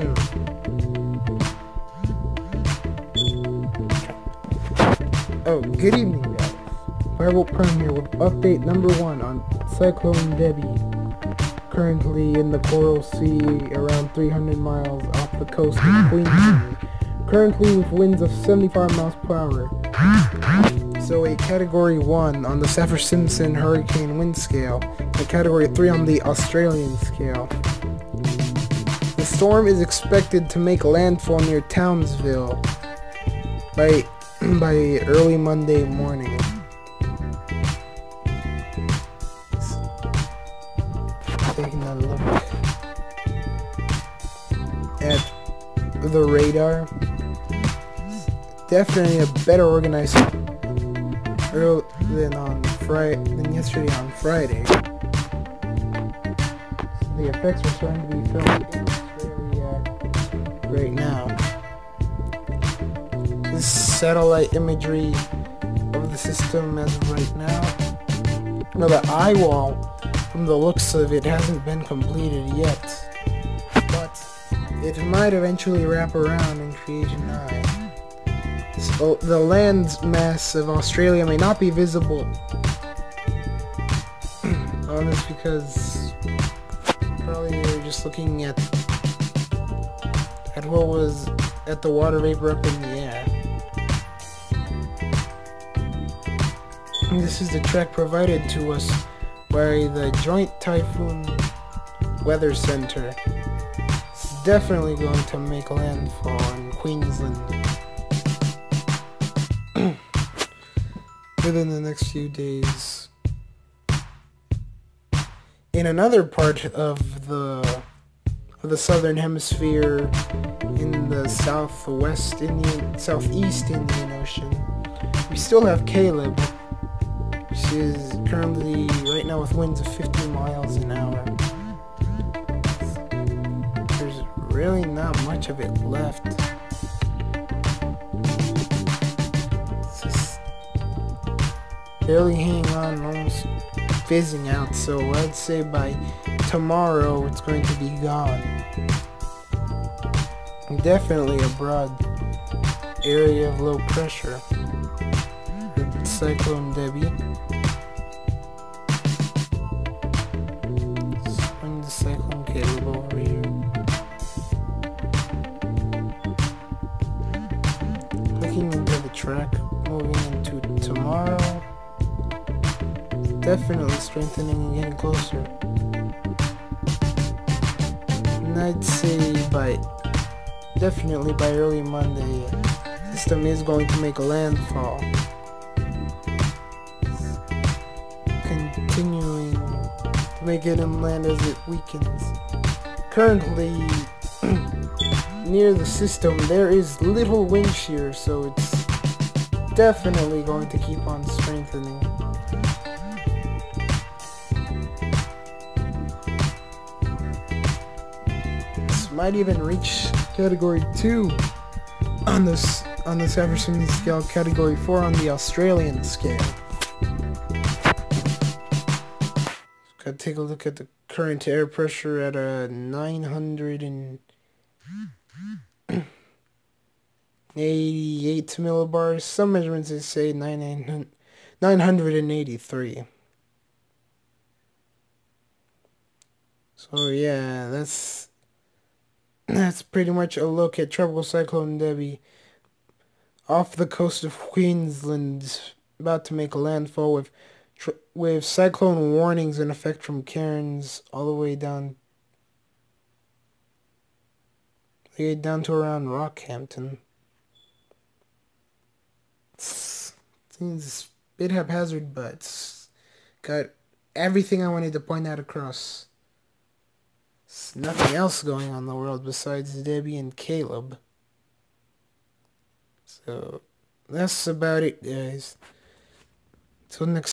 Oh, good evening, guys. Fireball Prime here with update number 1 on Cyclone Debbie. Currently in the Coral Sea, around 300 miles off the coast of Queensland. Currently with winds of 75 miles per hour. So a Category 1 on the saffir-simpson hurricane wind scale, a Category 3 on the Australian scale. The storm is expected to make landfall near Townsville by early Monday morning. Taking a look at the radar. Definitely a better organized than yesterday on Friday. The effects are starting to be felt in Australia right now. This satellite imagery of the system as of right now. Now the eye wall, from the looks of it, hasn't been completed yet, but it might eventually wrap around and create an eye. So the land mass of Australia may not be visible. That's because probably you're just looking at what was at the water vapor up in the air. And this is the track provided to us by the Joint Typhoon Weather Center. It's definitely going to make landfall in Queensland within the next few days. In another part of the southern hemisphere, in the southeast Indian Ocean, we still have Caleb, which is currently right now with winds of 50 miles an hour. There's really not much of it left. It's just barely hanging on, almost fizzing out, so I'd say by tomorrow it's going to be gone. Definitely a broad area of low pressure. Cyclone Debbie. Let's bring the cyclone Caleb over here. Looking into the track, moving into tomorrow. Definitely strengthening and getting closer. And I'd say definitely by early Monday, the system is going to make a landfall. Continuing to make it inland as it weakens. Currently, near the system, there is little wind shear, so it's definitely going to keep on strengthening. Might even reach Category 2 on the saffir-simpson scale, Category 4 on the Australian scale. Gotta take a look at the current air pressure at a 988 millibars. Some measurements they say 983. So yeah, that's pretty much a look at Tropical Cyclone Debbie off the coast of Queensland, about to make a landfall with cyclone warnings in effect from Cairns all the way down to around Rockhampton. Seems a bit haphazard, but it's got everything I wanted to point out across. There's nothing else going on in the world besides Debbie and Caleb. So that's about it, guys. Till next